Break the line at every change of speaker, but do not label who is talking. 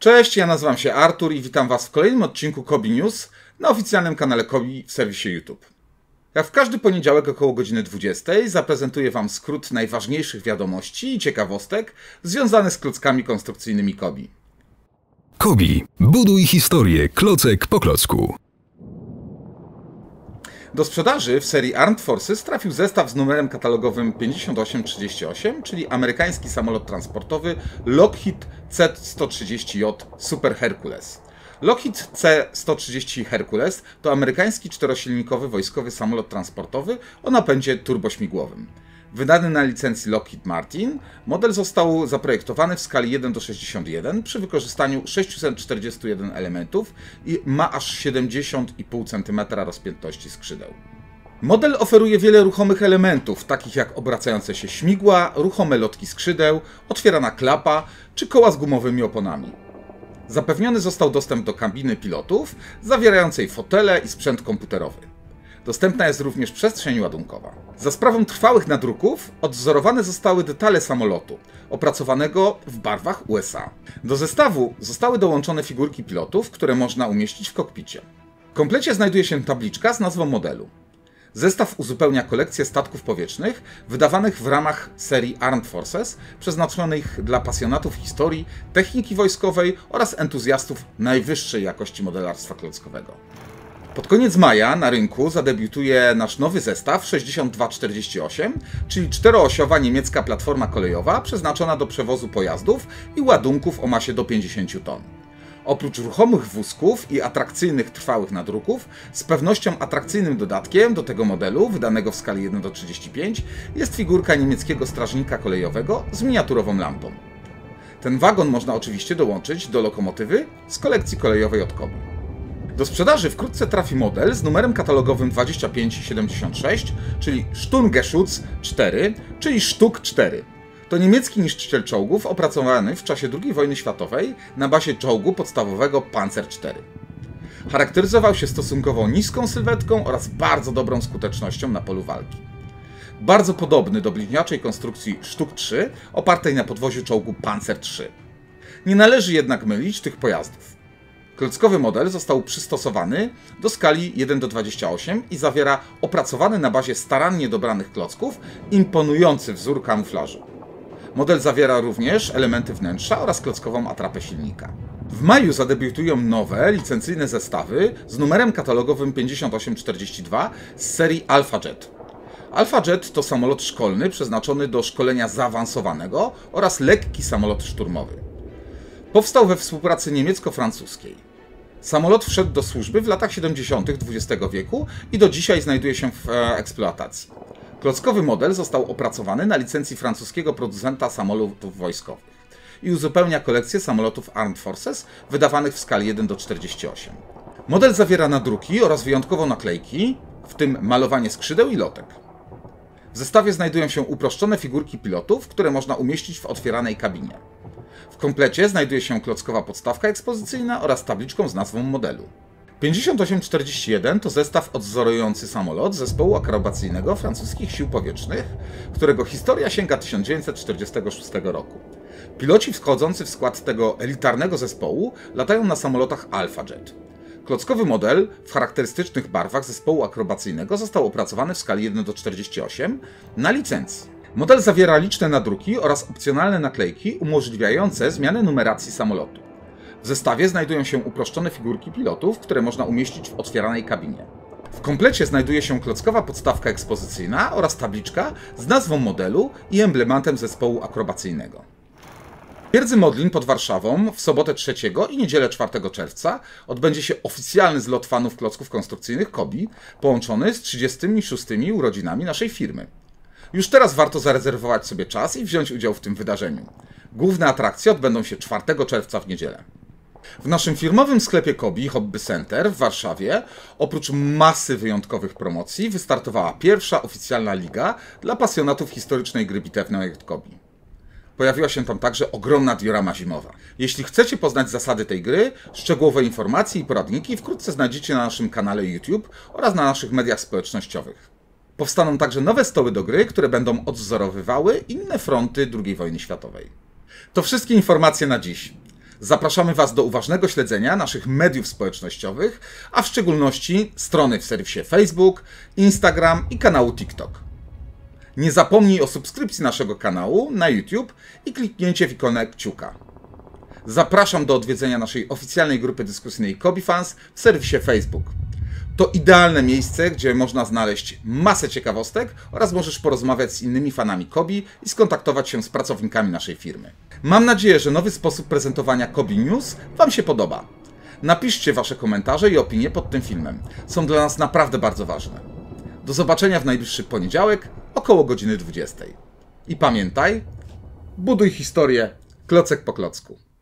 Cześć, ja nazywam się Artur i witam Was w kolejnym odcinku Kobi News na oficjalnym kanale Kobi w serwisie YouTube. Jak w każdy poniedziałek około godziny 20 zaprezentuję Wam skrót najważniejszych wiadomości i ciekawostek związanych z klockami konstrukcyjnymi Kobi.
Kobi. Buduj historię klocek po klocku.
Do sprzedaży w serii Armed Forces trafił zestaw z numerem katalogowym 5838, czyli amerykański samolot transportowy Lockheed C-130J Super Hercules. Lockheed C-130 Hercules to amerykański czterosilnikowy wojskowy samolot transportowy o napędzie turbośmigłowym. Wydany na licencji Lockheed Martin, model został zaprojektowany w skali 1:61 przy wykorzystaniu 641 elementów i ma aż 70,5 cm rozpiętności skrzydeł. Model oferuje wiele ruchomych elementów, takich jak obracające się śmigła, ruchome lotki skrzydeł, otwierana klapa czy koła z gumowymi oponami. Zapewniony został dostęp do kabiny pilotów, zawierającej fotele i sprzęt komputerowy. Dostępna jest również przestrzeń ładunkowa. Za sprawą trwałych nadruków odwzorowane zostały detale samolotu, opracowanego w barwach USA. Do zestawu zostały dołączone figurki pilotów, które można umieścić w kokpicie. W komplecie znajduje się tabliczka z nazwą modelu. Zestaw uzupełnia kolekcję statków powietrznych wydawanych w ramach serii Armed Forces, przeznaczonych dla pasjonatów historii, techniki wojskowej oraz entuzjastów najwyższej jakości modelarstwa klockowego. Pod koniec maja na rynku zadebiutuje nasz nowy zestaw 6248, czyli czteroosiowa niemiecka platforma kolejowa przeznaczona do przewozu pojazdów i ładunków o masie do 50 ton. Oprócz ruchomych wózków i atrakcyjnych trwałych nadruków, z pewnością atrakcyjnym dodatkiem do tego modelu, wydanego w skali 1:35, jest figurka niemieckiego strażnika kolejowego z miniaturową lampą. Ten wagon można oczywiście dołączyć do lokomotywy z kolekcji kolejowej od Kobi. Do sprzedaży wkrótce trafi model z numerem katalogowym 2576, czyli Sturmgeschütz 4, czyli Sztuk 4. To niemiecki niszczyciel czołgów opracowany w czasie II wojny światowej na bazie czołgu podstawowego Panzer IV. Charakteryzował się stosunkowo niską sylwetką oraz bardzo dobrą skutecznością na polu walki. Bardzo podobny do bliźniaczej konstrukcji Sztuk 3 opartej na podwoziu czołgu Panzer III. Nie należy jednak mylić tych pojazdów. Klockowy model został przystosowany do skali 1:28 i zawiera opracowany na bazie starannie dobranych klocków imponujący wzór kamuflażu. Model zawiera również elementy wnętrza oraz klockową atrapę silnika. W maju zadebiutują nowe, licencyjne zestawy z numerem katalogowym 5842 z serii Alpha Jet. Alpha Jet to samolot szkolny przeznaczony do szkolenia zaawansowanego oraz lekki samolot szturmowy. Powstał we współpracy niemiecko-francuskiej. Samolot wszedł do służby w latach 70. XX wieku i do dzisiaj znajduje się w eksploatacji. Klockowy model został opracowany na licencji francuskiego producenta samolotów wojskowych i uzupełnia kolekcję samolotów Armed Forces wydawanych w skali 1:48. Model zawiera nadruki oraz wyjątkowo naklejki, w tym malowanie skrzydeł i lotek. W zestawie znajdują się uproszczone figurki pilotów, które można umieścić w otwieranej kabinie. W komplecie znajduje się klockowa podstawka ekspozycyjna oraz tabliczką z nazwą modelu. 5841 to zestaw odwzorujący samolot zespołu akrobacyjnego francuskich sił powietrznych, którego historia sięga 1946 roku. Piloci wchodzący w skład tego elitarnego zespołu latają na samolotach Alpha Jet. Klockowy model w charakterystycznych barwach zespołu akrobacyjnego został opracowany w skali 1:48 na licencji. Model zawiera liczne nadruki oraz opcjonalne naklejki umożliwiające zmianę numeracji samolotu. W zestawie znajdują się uproszczone figurki pilotów, które można umieścić w otwieranej kabinie. W komplecie znajduje się klockowa podstawka ekspozycyjna oraz tabliczka z nazwą modelu i emblematem zespołu akrobacyjnego. W twierdzy Modlin pod Warszawą w sobotę 3 i niedzielę 4 czerwca odbędzie się oficjalny zlot fanów klocków konstrukcyjnych Kobi, połączony z 36 urodzinami naszej firmy. Już teraz warto zarezerwować sobie czas i wziąć udział w tym wydarzeniu. Główne atrakcje odbędą się 4 czerwca w niedzielę. W naszym firmowym sklepie Kobi Hobby Center w Warszawie oprócz masy wyjątkowych promocji wystartowała pierwsza oficjalna liga dla pasjonatów historycznej gry bitewnej od Kobi. Pojawiła się tam także ogromna diorama zimowa. Jeśli chcecie poznać zasady tej gry, szczegółowe informacje i poradniki wkrótce znajdziecie na naszym kanale YouTube oraz na naszych mediach społecznościowych. Powstaną także nowe stoły do gry, które będą odwzorowywały inne fronty II wojny światowej. To wszystkie informacje na dziś. Zapraszamy Was do uważnego śledzenia naszych mediów społecznościowych, a w szczególności strony w serwisie Facebook, Instagram i kanału TikTok. Nie zapomnij o subskrypcji naszego kanału na YouTube i kliknięcie w ikonę kciuka. Zapraszam do odwiedzenia naszej oficjalnej grupy dyskusyjnej KobiFans w serwisie Facebook. To idealne miejsce, gdzie można znaleźć masę ciekawostek oraz możesz porozmawiać z innymi fanami Kobi i skontaktować się z pracownikami naszej firmy. Mam nadzieję, że nowy sposób prezentowania Kobi News Wam się podoba. Napiszcie Wasze komentarze i opinie pod tym filmem. Są dla nas naprawdę bardzo ważne. Do zobaczenia w najbliższy poniedziałek około godziny 20. I pamiętaj, buduj historię klocek po klocku.